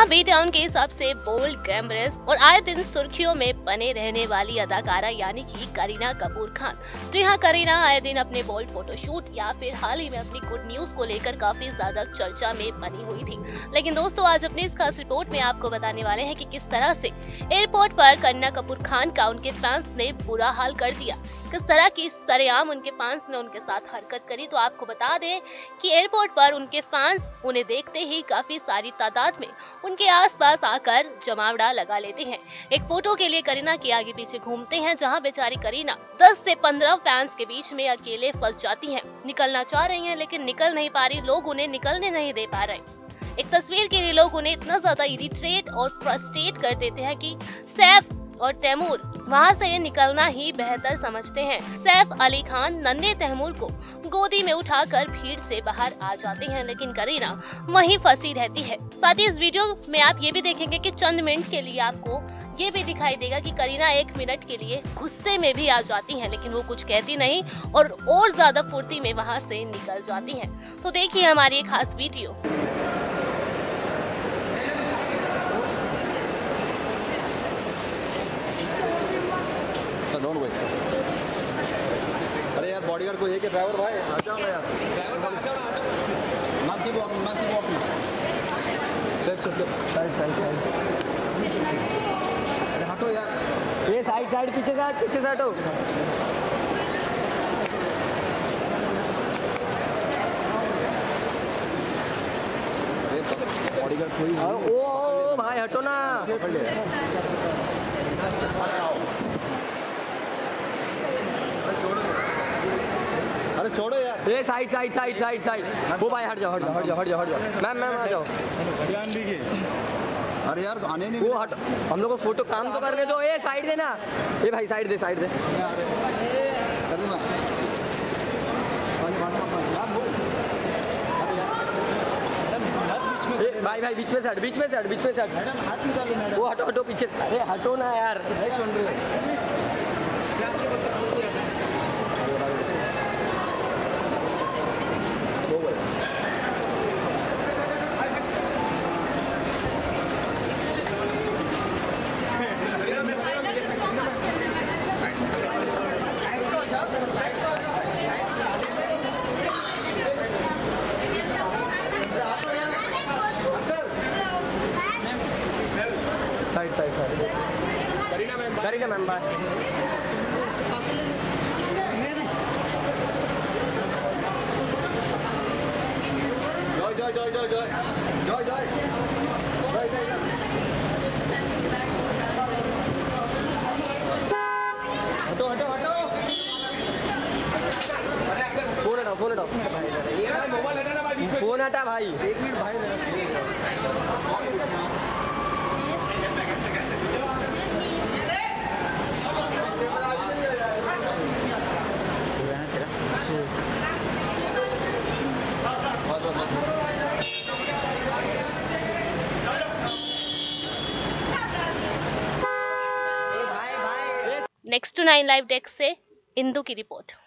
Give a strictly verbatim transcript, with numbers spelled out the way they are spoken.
B town की सबसे bold, glamorous और आए दिन सुर्खियों में बने रहने वाली अदाकारा यानी कि करीना कपूर खान। तो यहाँ करीना आए दिन अपने बोल्ड फोटोशूट या फिर हाल ही में अपनी गुड न्यूज को लेकर काफी ज्यादा चर्चा में बनी हुई थी। लेकिन दोस्तों, आज अपनी इस खास रिपोर्ट में आपको बताने वाले हैं कि किस तरह से एयरपोर्ट पर करीना कपूर खान का उनके फैंस ने बुरा हाल कर दिया, किस तरह की सरेआम उनके फैंस ने उनके साथ हरकत करी। तो आपको बता दें कि एयरपोर्ट पर उनके फैंस उन्हें देखते ही काफी सारी तादाद में उनके आसपास आकर जमावड़ा लगा लेते हैं। एक फोटो के लिए करीना के आगे पीछे घूमते हैं, जहां बेचारी करीना दस से पंद्रह फैंस के बीच में अकेले फंस जाती हैं। निकलना चाह रही हैं लेकिन निकल नहीं पा रही, लोग उन्हें निकलने नहीं दे पा रहे। एक तस्वीर के लिए लोग उन्हें इतना ज्यादा इरिटेट और फ्रस्ट्रेट कर देते हैं कि सैफ और तैमूर वहां से निकलना ही बेहतर समझते हैं। सैफ अली खान नन्हे तैमूर को गोदी में उठाकर भीड़ से बाहर आ जाते हैं, लेकिन करीना वहीं फंसी रहती है। साथ ही इस वीडियो में आप ये भी देखेंगे कि चंद मिनट के लिए आपको ये भी दिखाई देगा कि करीना एक मिनट के लिए गुस्से में भी आ जाती हैं, लेकिन वो कुछ कहती नहीं और और ज्यादा फुर्ती में वहां से निकल जाती हैं। तो देखिए हमारी एक खास वीडियो। Don't wait. अरे यार बॉडीगार्ड को ये के ड्राइवर भाई आ जाओ ना यार। ड्राइवर आ जाओ ना। मत की वॉकिंग मत की walking. Safe safe side side side. अरे हटो यार। ये साइड साइड पीछे से हट पीछे से हटो। अरे बॉडीगार्ड कोई ओ भाई हटो ना। अरे छोड़ो यार। ये side side side side side. वो भाई हट जाओ हट जाओ हट जाओ हट जाओ हट जाओ। मैम मैम आ जाओ। ध्यान दीजिए। अरे यार आने नहीं। वो हट, हम लोग को फोटो काम तो करने दो। ये साइड दे ना। ये भाई साइड दे साइड दे। भाई भाई बीच में से हट बीच में से हट बीच में से हट। वो हटो हटो पीछे। अरे हटो ना यार। Side side side. Kareena ma'am Kareena ma'am बात। जय जय जय जय जय जय जय जय जय। हटो हटो हटो। फोन हटाओ फोन हटाओ। फोन हटा भाई। एक मिनट भाई next to nine live desk से इंदु की रिपोर्ट।